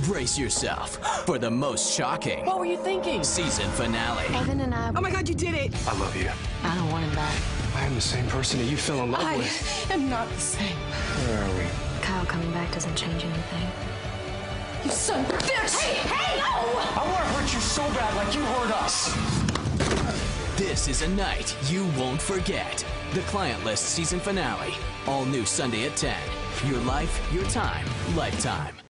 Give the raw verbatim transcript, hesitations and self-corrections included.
Brace yourself for the most shocking What were you thinking? season finale. Evan and I... Oh my God, you did it! I love you. I don't want him back. I am the same person that you fell in love I with. am not the same. Where are we? Kyle coming back doesn't change anything. You son of a bitch! Hey, hey, no! I want to hurt you so bad like you hurt us. This is a night you won't forget. The Client List season finale. All new Sunday at ten. Your life, your time, lifetime.